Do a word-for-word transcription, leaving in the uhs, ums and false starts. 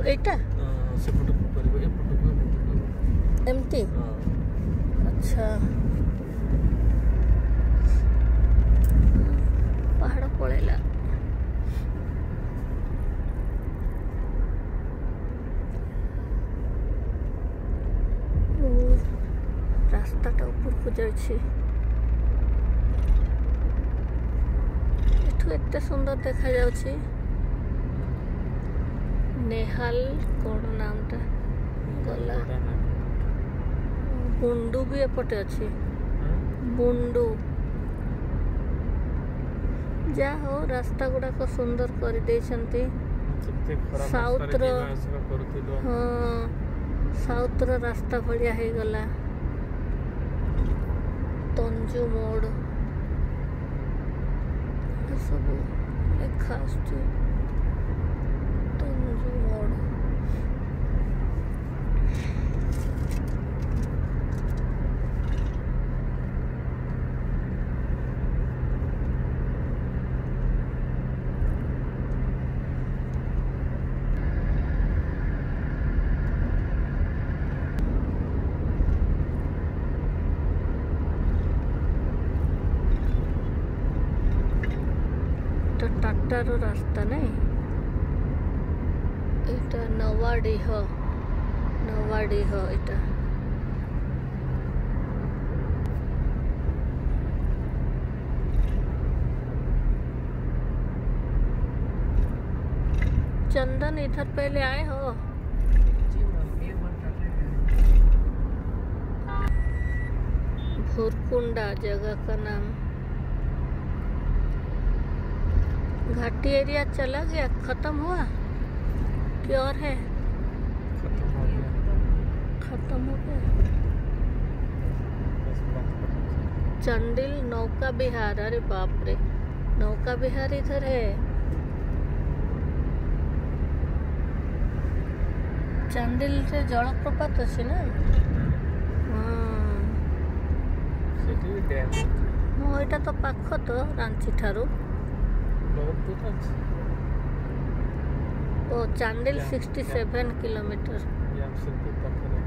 एटा से फोटो करिबो ए फोटो को एमटी अच्छा पहाड़ पड़ेला रास्ताटा ऊपर को जाइए एठू एते सुंदर देखा जाउछि नेहाल कौन नामटा गला बुंडू भी एपटे अच्छी बुंडू जा हो रास्ता गुड़ाक सुंदर कर देछंती साउथ रो हाँ साउथ रो रास्ता बढ़िया हो गला तंजू मोड़ सब लेखा आसुची तंजू मोड़ टाटार रास्ता नहीं इटा नवाडीह नवाडीह इटा चंदन इधर पहले आए हो भूरकुंडा जगह का नाम घाटी एरिया चला गया खत्म हुआ कि और है खत्म हो गया खत्म हो गया चंडिल नौका विहार अरे बाप रे नौका विहार इधर है चंडिल से जलप्रपात अच्छी ना हाँ सेठी डैम हाँ एटा तो पाख तो रांची ठारू ओ चांडिल सिक्सटी सेवन किलोमीटर या से तो पाखरे